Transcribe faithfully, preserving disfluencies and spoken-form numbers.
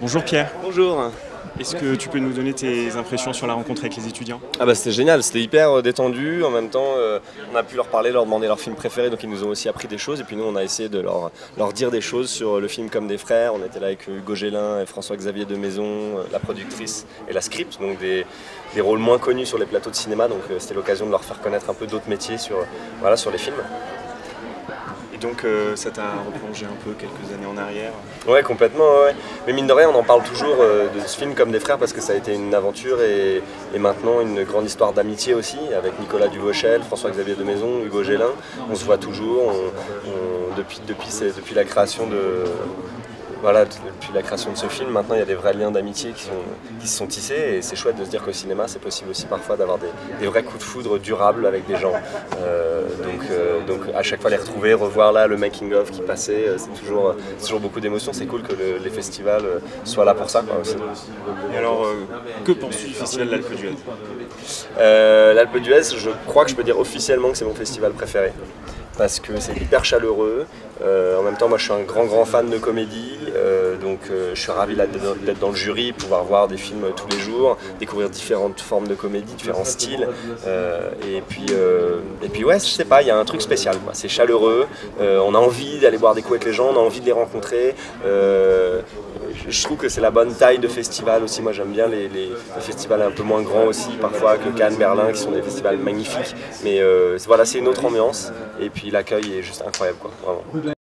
Bonjour Pierre, Bonjour. est-ce que tu peux nous donner tes impressions sur la rencontre avec les étudiants? Ah bah c'était génial, c'était hyper euh, détendu, en même temps euh, on a pu leur parler, leur demander leur film préféré, donc ils nous ont aussi appris des choses et puis nous on a essayé de leur, leur dire des choses sur le film Comme des frères. On était là avec Hugo Gélin et François-Xavier de Maison, euh, la productrice et la script, donc des, des rôles moins connus sur les plateaux de cinéma, donc euh, c'était l'occasion de leur faire connaître un peu d'autres métiers sur, voilà, sur les films. Et donc euh, ça t'a replongé un peu quelques années en arrière? Ouais, complètement, ouais. Mais mine de rien, on en parle toujours euh, de ce film Comme des frères parce que ça a été une aventure et, et maintenant une grande histoire d'amitié aussi avec Nicolas Duvauchel, François-Xavier de Maison, Hugo Gélin. On se voit toujours, on, on, depuis, depuis, depuis la création de... Voilà, depuis la création de ce film, maintenant il y a des vrais liens d'amitié qui, qui se sont tissés et c'est chouette de se dire qu'au cinéma c'est possible aussi parfois d'avoir des, des vrais coups de foudre durables avec des gens. Euh, donc, euh, donc à chaque fois les retrouver, revoir là le making of qui passait, c'est toujours, toujours beaucoup d'émotions. C'est cool que le, les festivals soient là pour ça, quoi, aussi. Et alors, euh, que penses-tu du festival l'Alpe d'Huez? euh, L'Alpe d'Huez, je crois que je peux dire officiellement que c'est mon festival préféré. Parce que c'est hyper chaleureux. Euh, en même temps, moi je suis un grand grand fan de comédie, euh, donc euh, je suis ravi d'être dans le jury, pouvoir voir des films tous les jours, découvrir différentes formes de comédie, différents styles. Euh, et, puis, euh, et puis ouais, je sais pas, il y a un truc spécial, c'est chaleureux, euh, on a envie d'aller boire des coups avec les gens, on a envie de les rencontrer. Euh, je trouve que c'est la bonne taille de festival aussi. Moi j'aime bien les, les, les festivals un peu moins grands aussi, parfois que Cannes, Berlin, qui sont des festivals magnifiques. Mais euh, voilà, c'est une autre ambiance. Et puis l'accueil est juste incroyable, quoi, vraiment.